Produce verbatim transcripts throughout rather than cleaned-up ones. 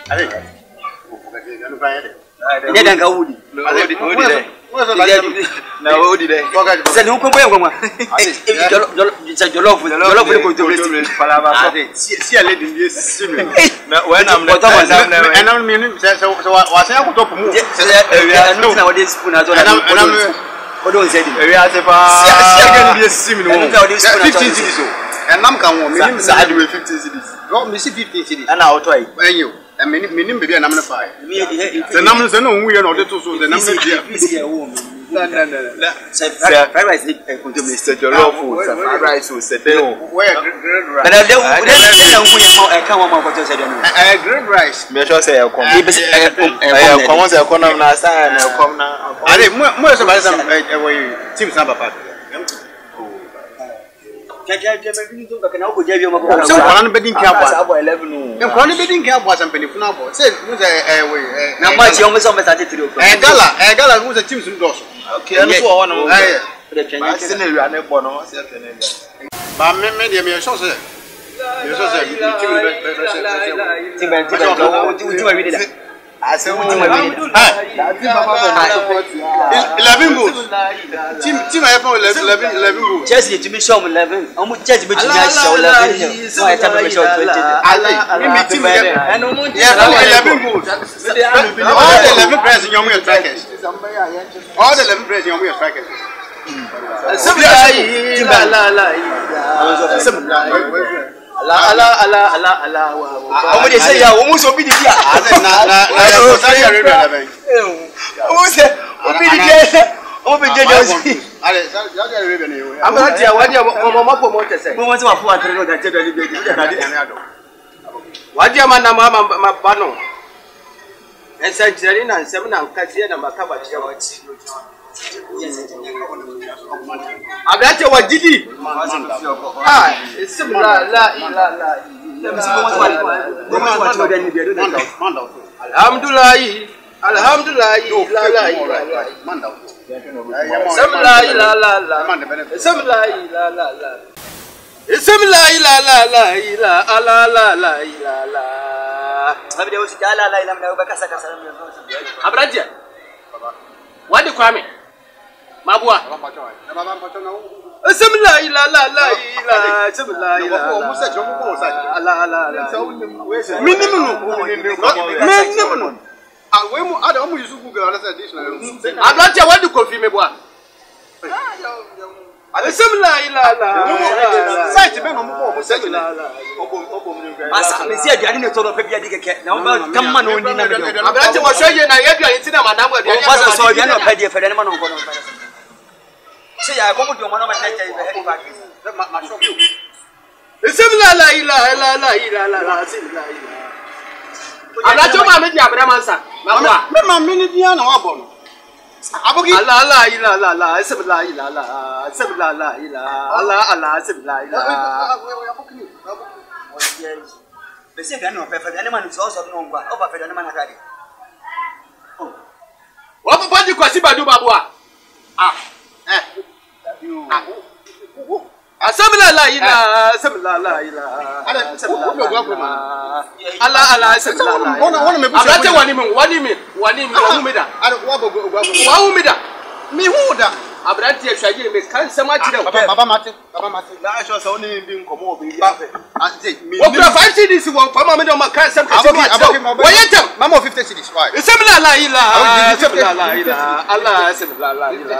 Ale. Ne dan ka wudi. Wodi wodi dai. Na wodi dai. Sai ni ko boye ngwa. Jolo jolo jolo ko to rest. Fala ba so. Si ale din bi sinu. Na wa na mna. Na na mi ni se se wa se ko to mu. No na wodi spoon azo na. Na na odo nse di. Ewi ase pa. Si again bi sinu. fifteen cities o. Enam kan wo mi ni sa ade we fifteen cities. Go mi si fifteen cities. Ana auto ai. Enyo. E me ni me ni be bi enam na fa. Se nam se na onwu ye na ode to so se nam na dia. Fisi e wo mi. Na na na. Say fried rice ni ko to Mister Jollof food, fried rice o se no. Where grilled rice. But the the na ngu ye ma e kan wa ma ko to say no. Eh grilled rice. Me sure say e kom. E be e kom. E kom say kom na sa na e kom na. Ale mo mo so ba sam e we team sa papa. Jaja je me vini to ka na ko je bi ma ko. So kwala no bedin ki abwa. Sa abo eleven no. E kwala no bedin ki abwa sam peni funa abwa. Say mo say eh we. Na ma ti o mo so me sa te three o'clock. Eh gala, eh gala mo say team sun do so. Okay, no so won no. Eh. Ba se na wi na bo no, se te na wi. Ba me me de me so say. Me so say team be be say. Ti ben ti ben o ti ti ma wi de. Ase wo ti ma wi de. Ah. Team papa be support. eleven goals. Team team I have eleven eleven goals. Chelsea to be show eleven. Omo Chelsea be to be show eleven. No I tell me show twenty. Allah, me me team and no more. Yeah, eleven goals. All the eleven players in your strikers. All the eleven players in your strikers. La la la. Allah Allah Allah Allah Allah. Omo dey say ya, omo so bi di dia. Na na na so say ya eleven. Omo say obi di dia. Omo be jeje osi. Ale, ya ya rebe ni. Amara dia wadi omo ma po mo tese. Mo mo se ma fo atere no da jedo ni be di. Wadi ama na ma ma ba no. Esa jeri na nsem na nkase na makaba dia wati. Abia che wajidi. Ah, sim la la la la. Alhamdulillah. Alhamdulillah. La la la. Sim la la la la. Sim la la la la. Sim la la la la la la la la la. Abia usi la la la na ba kasa kasa. Abradia. Wadi kwame. Mabua. Semla ila la la ila semla ila. La la la. Minimum. Minimum. Ah we mu ada mu yusu Google ala say additional. Ablatia wadi kofi me boa. Semla ila la. Site be no mu ko mu say la la. Asa me si aduane ne to no pe bia di keke. Na o kam ma no ndi na be. Ablatia mo hweye na ye aduane ti na madam aduane. O basa so aduane no pe di fe de ma no ko no. Say I come to one of my head back. Ma shock you. Semla la ila la la ila la la semla ila. Ablatia ma me di abramansa. Ma Me ma me ni dia na wa bo no. Abogi. La la ila la la semla ila la semla la ila ala ala semla ila. Be say ga no pe fe de ma no so so no ngwa. O ba fe de ma na kade. Oh. Wa bo di kwasi badu babua. Ah. Eh. Asamla la ila asamla la ila ala ala asamla la wona wona me busa abate wani me wani me wani me wa humida ara wa bo wa humida mi huda abrati ahwaje me kan sama kire baba baba mate baba mate na asho so ni ndi nkomo obi ya fe anje mi o kura five C Ds won fama me do ma kan sam ka ti wa yetam mama fifty C Ds why asamla la ila asamla la ila ala asamla la ila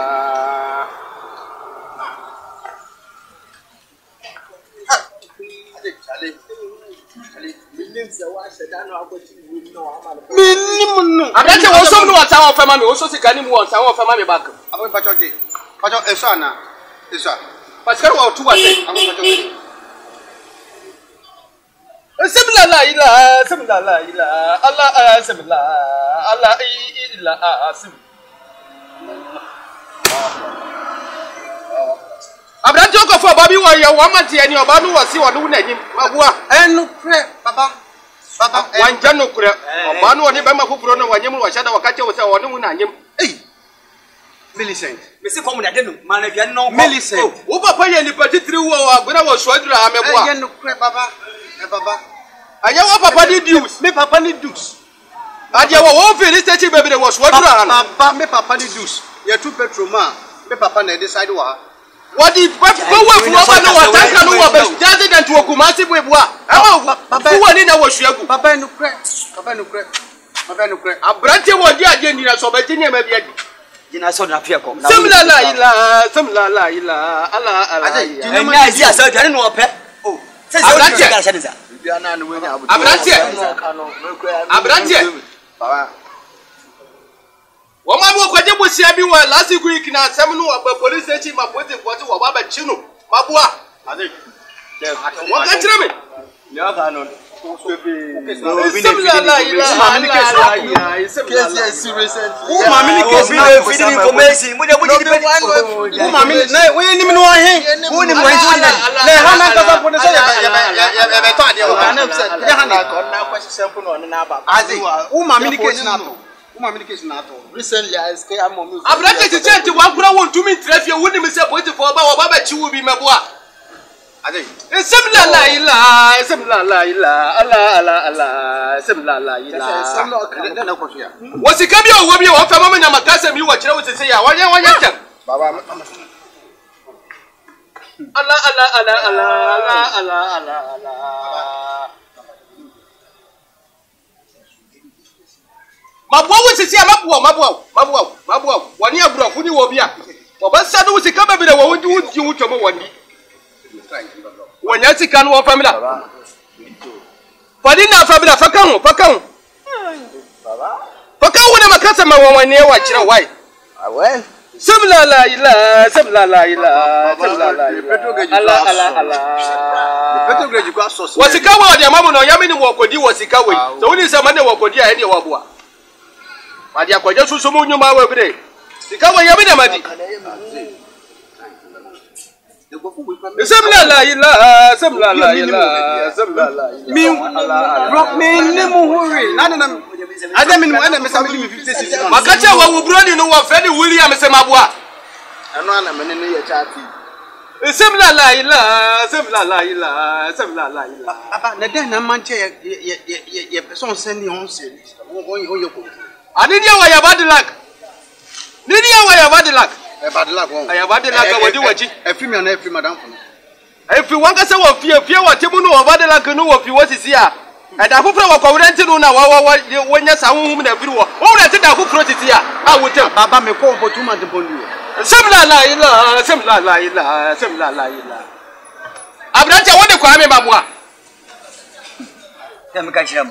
Minimum. Abete wo so no wata wo fema me wo so sika ni mu won sa wo fema me back. Abo pacho je. Pacho eso na. Eso. Pascal wo tu wase. Abo pacho. Semla la ila semla la ila Allah semla Allah ila asim. Abrante ko fo babi wo ye wo mate ani oba no wose wo no na nyim magua Enu pre baba. Baba wanja no kure oba no ni ba ma fufuro no wanyim wo hada wakache wo se wo no na nyim. Eh. Millicent. Me se komu na de no ma na bia no. Millicent. Wo papa ye ni patitiri wo agbera wo so adura ameboa. Enu pre baba. Eh baba. Anya wo papa ni dues. Me papa ni dues. Adia wo feel station baby there was what papa me papa the juice. You two petrol man. Me papa na decide wa. What the go work for over no what tanka no wa best just than to Okumasi bua. Papa who wani na wo hwegu. Papa no kre. Papa no kre. Papa no kre. Abrante wo di ade ni na so ba tini ma bia di. Jina so na fie kom. Simla la ila, simla la ila. Ala ala. Enya isi asa dwane no ope. Oh. Abrante ga hye nza. Bia na no wenya abu. Abrante. Abrante. Baba. Wama bo kwaje bosia bi wa last week na asem no ba police station ma police force wa ba ba chi no mabua ade wa ka kire me ne aka no so be no bi ne fi ni ma mi case wa case recently o ma mi case bi ne fi ni information mo de mo di o ma mi na we ni mi no he wo ni mo nti na na ha na ka sa police ya ya ya be to ade wa na ya ha na ko na kwa sisempo no na ba ade o ma mi case na to Uma medication na to. Recently I scare am mom. Abrante ti change wa kura won tumi trafia woni me se point for ba wa ba ba chi wo bi meboa. Ade. Esemla la ila, esemla la ila, ala ala ala, esemla la ila. Esemla ka na ko hia. Wasika bi o wo bi o fa mama nya makasa mi wo kire wo sese ya. Wanye wanye tem. Baba. Ala ala ala ala ala ala ala ala. Mabwa wo sisi mabwa mabwa mabwa mabwa wani abura funi wo bia oba sadu wo sika bebe wo wudi wudi wuto mo wani wanya sika no famila fadi na famila fakan fakan baba fakan wona makasa ma wani wa kire wai awe samla la ila samla la ila samla la ala ala ala petrol grade kwa source wo sika wo de mamu no yami ni wo kodi wo sika we so woni se mane wo kodi a ene wo boa Madi akwaje susu mu nyuma wa bire. Sika wa yabi na madi. Semla la ila, semla la ila, semla la ila. Mi rock me ni mu huri. Na na ada min mu ana me sambi mi fifty six. Makacha wa wo broni no wa Fred William se mabua. Ano ana me ne ye chati. Semla la ila, semla la ila, semla la ila. Papa na den na manche ye ye ye ye person send ni on se. Won won ye ko. Anidia wa ya bad luck. Nidia wa ya bad luck. E bad luck won. Ya bad luck wodi waji. E fi mi na e fi madam fo. E fi wanka se wo fie fie wa temu no wa bad luck no wo fi wo sisi a. E da fufura wa kwawure ntinu na wa wa wonya sa honhum na firi wo. Wo wura ti da fufura titi a. A wotem. Baba me ko for two months bondu. Semla la ila, semla la ila, semla la ila. Abrante wode kwa me babua. Tem ka chiram.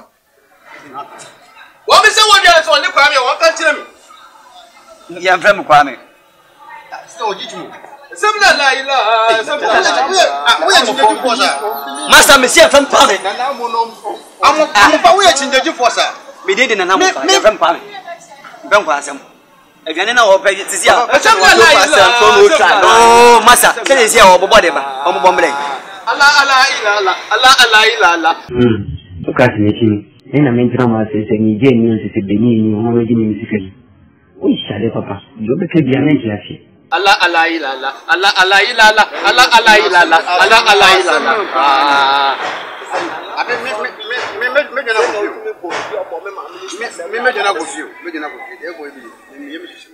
Wo be se wode so ne kwa me wo ka kire me. Ya mfam kwa me. So jitu. Semla la ila, semla la ila. Wo ya chinjeju force. Master me se fam pa me. Na na mo no. Amu amu fa wo ya chinjeju force. Me dey na na mo fa fam pa me. Fam kwa asem. Aduane na wo pe tisi a. Semla la ila. No, master, se se o bobo de ba. O bobo mbre. Ala ala ila ala, ala ala ila ala. Mm. Ukasi ni chini. Nina mentra ma se se ni je ni se se beni ni mo meji ni misikali. Oui, chale papa. Yo be ke bien ni afi. Ala ala ila ala, ala ala ila ala, ala ala ila ala, ala ala ila ala. Ah. Abi me me me me me jana ko. Me me jana ko fio, me jana ko fio. E ko ebi. Me ye me sisi.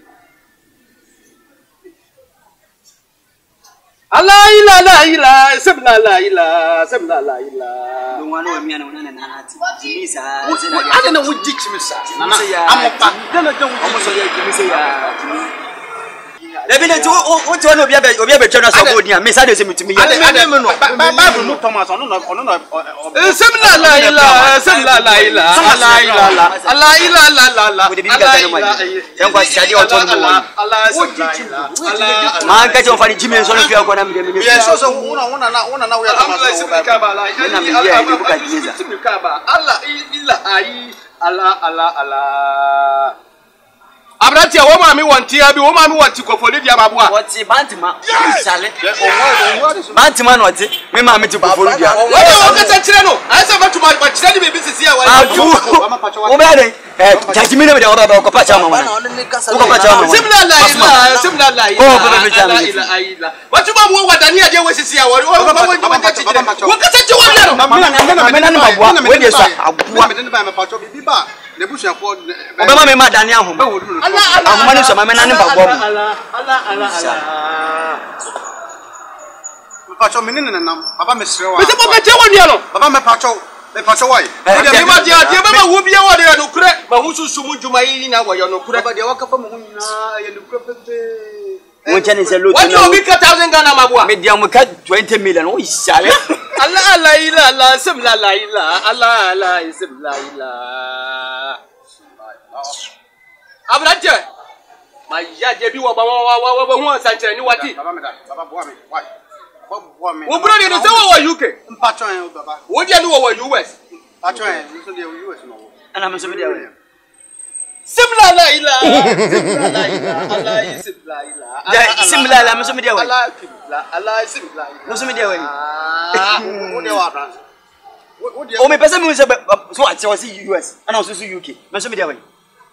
Ala ila la ila, semla la ila, semla la ila. Nwana wa miana nwana na ati. Timisa. Ada na wo jich mi sa. Amopa. Dana don wo so ya timisa ya. Ebi na o o ti wona obi abe obi abe twa na so bodi a me sa de se mitimi ya. Ada me no. Bible no Thomas no no no. Semla la ila, semla la ila, ala ila la, ala ila la la la. Yan kwa shadi o ton mo. Ala semla ila. Ala Ma ka jo fani jimi so no fi akona me me. Yes so so wona wona na wona na wo ya Thomas. Na me ya ni buka jinza. Ala ila ai ala ala ala. Abrante wo ma mi wonti abi wo ma mi wonti ko foli dia babua. Woti bantima. Chale. Bantima no ti. Me ma mi ti ko foli dia. Wo wo ka chire no. Ai se matuma ba chire di bibi sisi ya wa. Abu. Wo be de. Eh, jajimi ne me de oba ba ko pa cha mama. Wo ko pa cha mama. Simla la ila, simla la ila. Ko ba be cha mama. Ila ila. Matuma wo wa dani aje we sisi ya wa. Wo ba wo wo ka chire. Wo ka chire wo dia no. Me na me na babua. We de sa abua. Me de ba me pa cho bibi ba. The bush are called Obama me madani ahom. Allah Allah. Ahoma ni so ma me na ne bagbo. Allah Allah Allah Allah. Pacho menene nanam. Baba me srewa. Me se mo ka che woni alo. Baba me pacho. Me pacho why? Me ma dia dia baba wo bia wo de no kure. Ma hu susu mu djuma yi na wo yo no kure. Baba de waka pa mo hu na ye no kure pete. Won chane se lot. Wani obi ka one thousand Ghana mabua. Me dia mo ka twenty million o isale. Allah Allah ila Allah sim la la ila Allah Allah sim la ila. Abrante. Ma ya je bi wo ba wa wa wa hu sanchere ni wati. Baba me da. Baba boa me. Why? Wo bro de se wo U K. Mpacho en baba. Wo dia ni wo U S. Pacho en so de U S no. Ana me so me dia we. Simla la ila. Simla la ila. Allah simla ila. Ya simla la me so me dia we. Allah simla. Allah simla ila. Me so me dia we. Ah. Wo de wa brand. Wo de O me pesa me so so ati o si U S. Ana so so U K. Me so me dia we.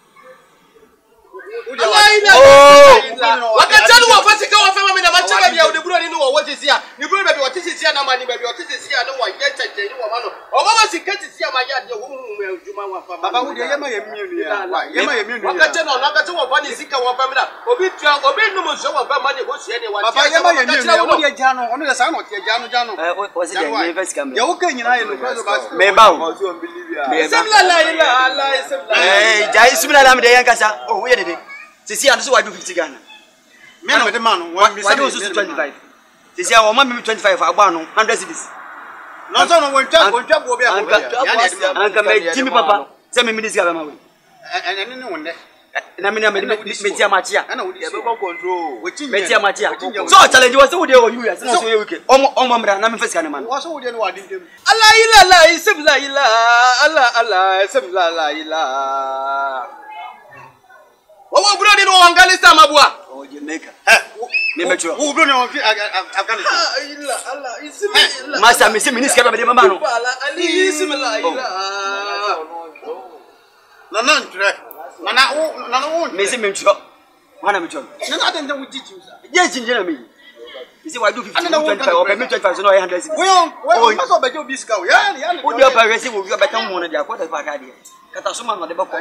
Allah ila. Oh. Wakati wa fasika wa fama me na machaba dia o de bro ni wo wo tisia. Ni bro be be o tisia na mani be be o tisia na wa ye cheche ni wo ma no. O baba sika tisia ma ya de wo mu me adwuma wa fama. Baba wo de ye ma ye mienu ya. Ye ma ye mienu ya. Wakati no wakati wo fa ni sika wo fama da. Obi tua obi nu mo so wo fama ni ho hie ni wa. Baba ye ma ye mienu ya. Wo de jano, ono de sa no te jano jano. Eh o se dia university kam. Ye wo kan nyina ye no so ba. Me ba o. Me simla la ila Allah simla. Eh jai simla la me de yan kasa. Oh wo ye de. Sisi ando so wa do fifty Ghana. Me no me de man Why do you twenty-five? Sisi I want me twenty-five agba no one hundred cedis. No so no won twa won twa bo be a bo. Anka me Jimmy papa. Say me minister ba ma we. Ene ne won de. Na me na me me tia machia. Ana wo di e be control. Me tia machia. So challenge was so dey o you yes. So you okay. Omo omo mra na me face kan man. Wo so wo dey no wa din dem. Allah ila la isbla ila. Allah Allah isbla la ila. Wo bro ni no Afghanistan mabua. Oh Jamaica. Eh. Me me chua. Wo bro ni Afghanistan. Ila Allah isbla. Masa me se minister ba de mama no. Allah ali isbla ila. Na na ntre. Na na wo na na wo. Me se me chua. Wana me chua. Na na den wo jichi usa. Yes jinjina me. You see why do fifty twenty-five or me twenty-five so no one hundred. We on we on so be jo biska o. Ya ya. Wo dey pa resi wo bi obeta mo na dia kwata pa ka dia. Kata so man no de ba ko.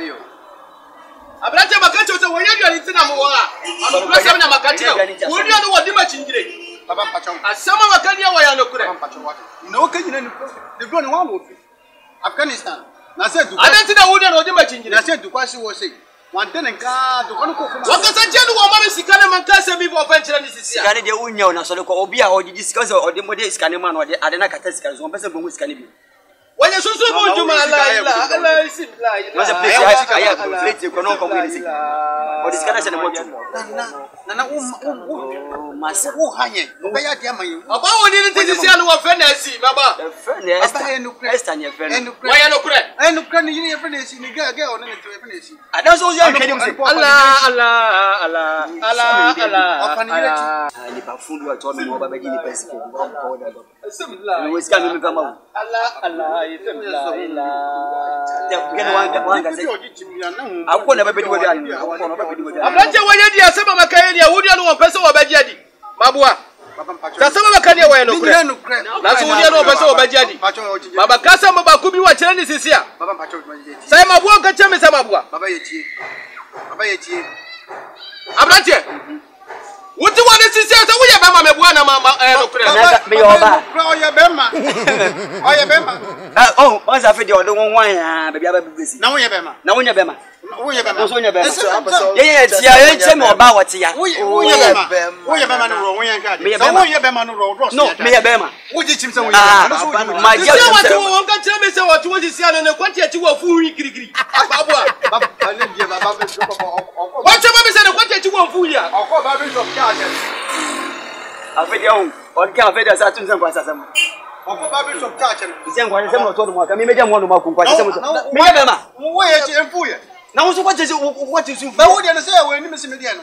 Abrante makati ote wo yadu ali tina mo wa. Abrante na makati o. Wo ni anu wo di ma chingire. Baba pacho. Asama makani ya wa ya no kure. Baba pacho wa. Na o kan nyina ni de bro ni wa wo fi. Afghanistan. Na se du. Adanti na wo ni no di ma chingire. Na se du kwasi wo sei. Wan den nka do kono ko fuma. Wakasa jenu wo ma be sikane man ka se bi bo fanchira ni sisia. Sikane de unya na so ko obi a odidi sikane o de mode sikane man o de ade na kata sikane so pese bongo sikane bi. Wanya susu bu juma la ila ala isbla ila. What's a place I I have plate ko no ko ni sik. O diskana se na moto. Na na wo wo masa wo hanye. Wo be ya dia mayin. Aba woni ni tisi sia no wo fe na si baba. Fe na Esther. Esther ni fe. Wanya no kure. Eh no kure ni ni fe na si ni ga ga ona ni fe na si. Adan so yo ke dem se. Allah Allah Allah Allah Allah. Allah. Ni pa fundu wa to no baba gi ni pesi ko ko da do. Bismillah. Ni wiska mi kama. Allah Allah isbla ila. Gene wanga wanga se. Akko na baba di wa bi akko na baba di wa bi. Abrante wanya di asema makayeni ya wudi anu wo pese wo baji adi. Mabua. Tasema makani wa no kure. Na so wudi anu wo pese wo baji adi. Baba kasa maba kubi wa chira ni sisia. Baba pacho ma je. Sai mabua ka cheme sai mabua. Baba yetie. Baba yetie. Abrante. Wuti wa ni sisia sai wuya ba ma mebua na ma eh no kure. Na me yo ba. Kura oye bema. Oye bema. Ah oh, once I feel the one one ah baby aba bibesi. Na wonya bema. Na wonya bema. Wonya bema. So wonya bema. Ye ye tia ye cheme oba wati ya. Wonya bema. Wonya bema no ro wonya ka. So wonya bema no ro ro. No, me ye bema. Wuji chimse wonya bema. Ah, So ma je Sisia wati wo ka chira me se wati wo sisia no ne kwati achi wo fu wi kirikiri. Babua. baba ale die baba be so ko. What you me se ne kwati achi wo fu ya. Oko baba be so ka je. Afedia on, on ka afedia sa tun san kwa sa sam. Oko baba be so ka je. Isen kwa sem no to mo ka mi meja mo no ma kun kwa sem to. Me ye bema. Wo ye chi enfu ye. Na wo so kwa je wo ti su. Ba wo de no se we ni me se me die no.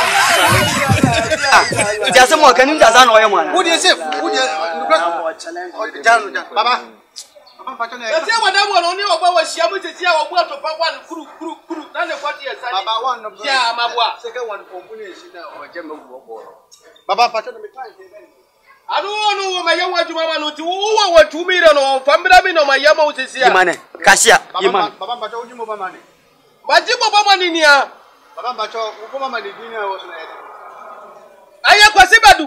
Ja sem mo ka ni ja sa no ye mo na. Wo de se wo de no janu ja baba. Baba pacho na. Se wa da mo no ni oba wa hia mo tete a obu atopa one kuru kuru kuru na ne kwati ya sani. Baba one no. Ya mabua. Se ka one pompu ni si na o je me wo bo. Baba pacho na me tan je ben. Anu onu wo maye wa juma ma no ti wo wo wa tu mi re no famira mi no maye ma o tete a. Imane, kasia, Baba imane. baba pacho uji mo ba mane. Baji baba mani ni a. Baba bacho, uko mama ni dini a wo so na ye. Aya kwasi badu.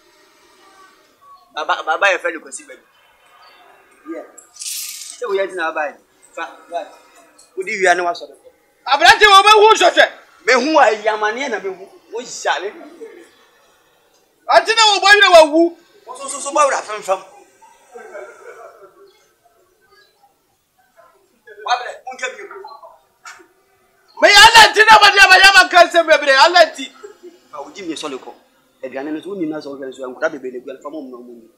Baba baba ye feli kwasi badu. Yeah. Se wo ye tina baba. Fa, right. Udi wi ane wa so. Abrante wo be hu hwehwe. Me hu ayamane na me hu. Wo yale. Ati na wo boyire wa wu. So so so ba wura femfam. Wabele, unke bi. Me alanti na ba dia ba yama kanse bebre alanti. Ba udi mi so le ko. Eduane no so ni na so hwe so ankoda bebe le gwa fa mo mo mo.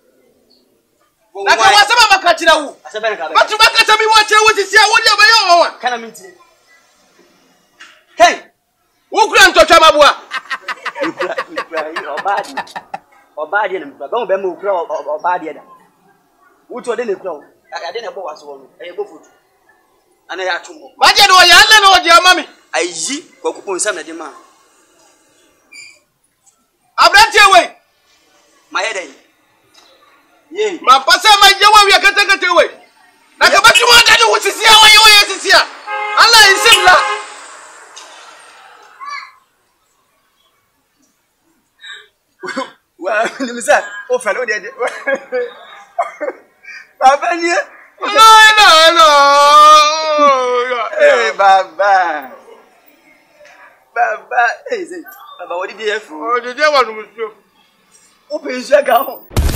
Na ka wasaba makachira wu. Asaba na ka ba. Batu makata mi wache wo tisia wo dia ba yo wa. Kana minti. Hey, wo kura ntotwa mabua. Ukura ukura obadi. Obadi na mkura. Ba mo be mo ukura obadi da. Wuto de na ukura wo. Ade na bo waso wo no. E go foto. Ana ya atumo. Maje no ya alle no je amami. Ayi, kwa kupo nsam na de ma. Abrante we. Ma yeda yi. Ye. Ma pasa ma je wa wi akata kata we. Na ka batu mo da ni wutisia wa ye wa ye sisia. Allah isimla. Wa ni misa, o fa lo de de. Baba ni. No no no. Eh baba. Baba, eh say. Baba what did you do? Oh, did you want to? Open shaka.